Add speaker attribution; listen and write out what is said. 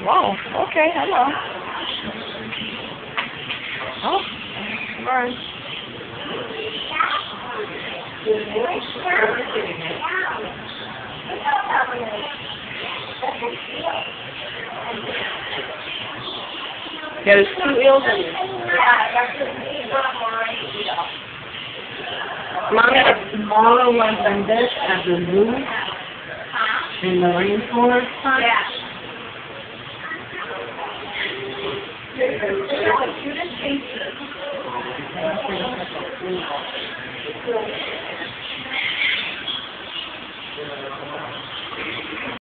Speaker 1: Wow. Okay. Hello. Oh. Right. Yeah, there's 2 eels in there.
Speaker 2: Mommy, the smaller ones than this at the zoo in the rainforest park.
Speaker 3: Yeah.